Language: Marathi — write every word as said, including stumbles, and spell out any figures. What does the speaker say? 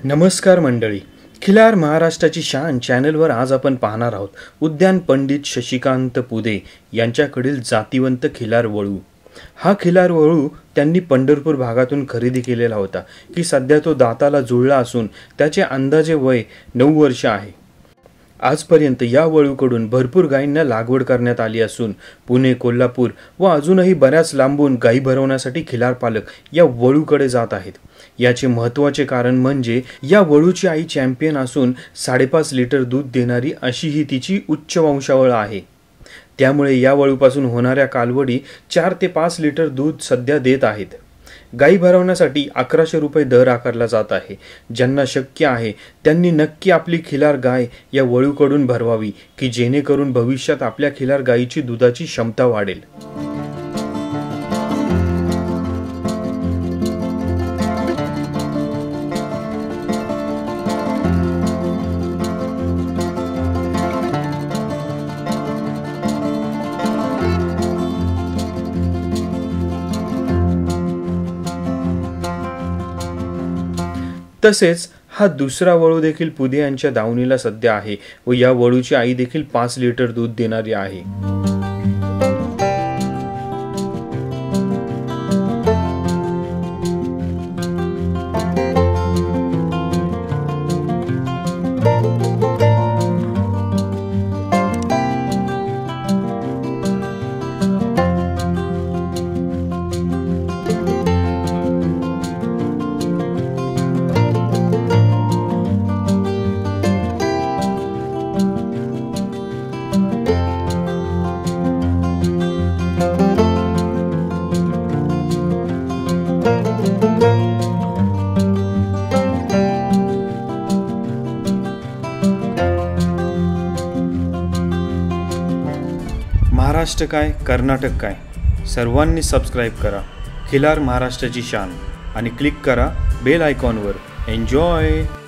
नमस्कार मंडळी, खिलार महाराष्ट्राची शान चॅनलवर आज आपण पाहणार आहोत उद्यान पंडित शशिकांत पुदे यांच्याकडील जातिवंत खिलार वळू। हा खिलार वळू त्यांनी पंढरपूर भागातून खरेदी केलेला होता की सध्या तो दाताला जुळला असून त्याचे अंदाजे वय नऊ वर्ष आहे। आजपर्यंत या वळूकडून भरपूर गायींना लागवड करण्यात आली असून पुणे, कोल्हापूर व अजूनही बऱ्याच लांबून गायी भरवण्यासाठी खिलार पालक या वळूकडे जात आहेत। याचे महत्त्वाचे कारण म्हणजे या वळूची आई चॅम्पियन असून साडेपाच लिटर दूध देणारी अशी ही तिची उच्च वंशावळ आहे। त्यामुळे या वळूपासून होणाऱ्या कालवडी चार ते पाच लिटर दूध सध्या देत आहेत। गायी भरवण्यासाठी अकराशे रुपये दर आकारला जात आहे। ज्यांना शक्य आहे त्यांनी नक्की आपली खिलार गाय या वळूकडून भरवावी की जेणेकरून भविष्यात आपल्या खिलार गायीची दुधाची क्षमता वाढेल। तसेच हा दुसरा वळू देखील पुदे यांच्या दावणीला सध्या आहे व या वळूची आई देखील पाच लिटर दूध देणारी आहे। महाराष्ट्र काय, कर्नाटक काय, सर्वांनी सबस्क्राईब करा खिलार महाराष्ट्राची शान आणि क्लिक करा बेल आयकॉनवर। एन्जॉय।